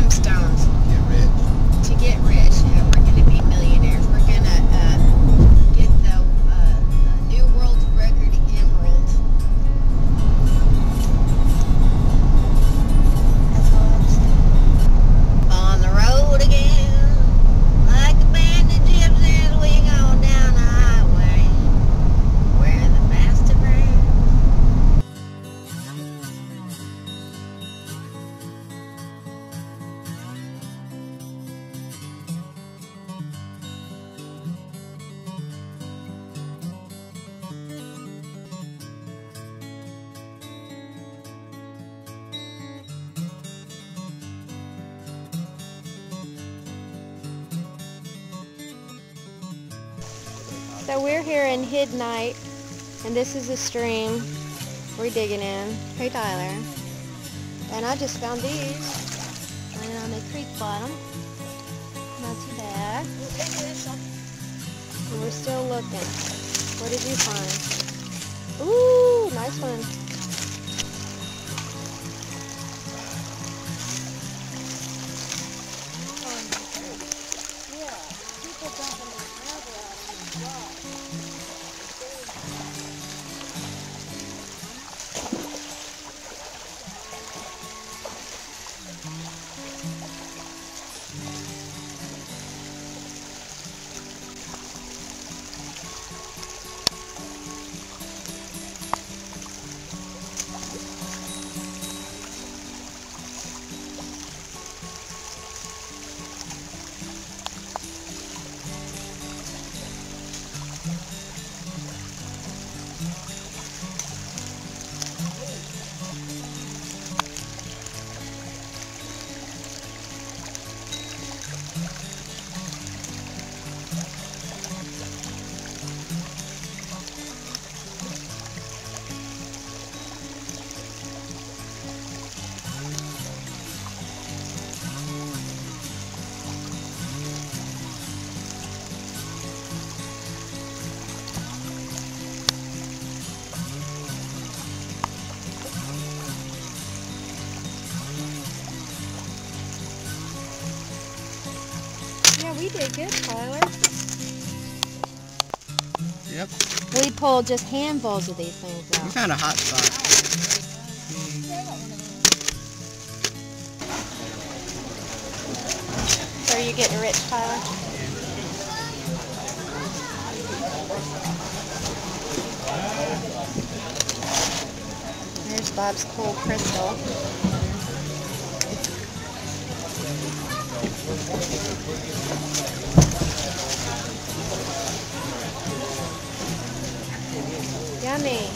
gemstones. Get rich. To get rich. We're going to be millionaires. We're going to get the new world record emerald. That's all I'm saying. On the road again, like a band of gypsies, we go down the highway, where the master brings. So we're here in Hiddenite, and this is a stream we're digging in. Hey Tyler. And I just found these right on the creek bottom. Not too bad. And we're still looking. What did you find? Ooh, nice one. We did good, Tyler. Yep. We pulled just handfuls of these things We out. found a hot spot. So are you getting rich, Tyler? Here's Bob's cool crystal. Yummy.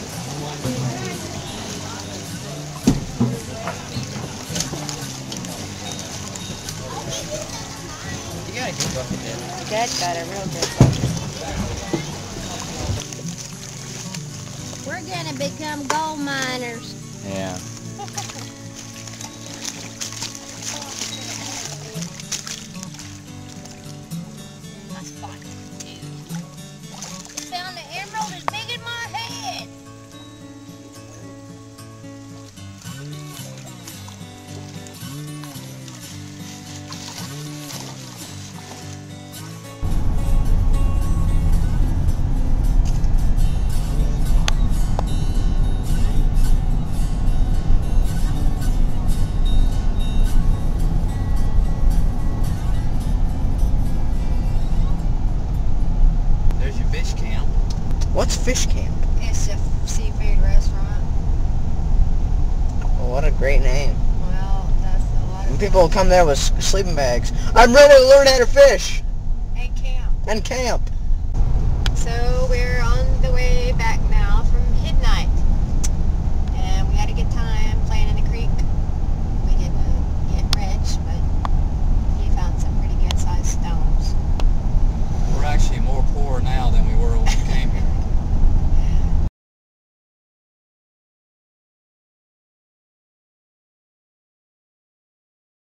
You got a good bucket there. Dad got a real good bucket. We're gonna become gold miners. Yeah. That's fun. Found an emerald as big as my head. There's your fish camp. What's fish camp? It's a seafood restaurant. Well, what a great name. Well, that's a lot of People will come there with sleeping bags. I'm ready to learn how to fish and camp. and camp. So we're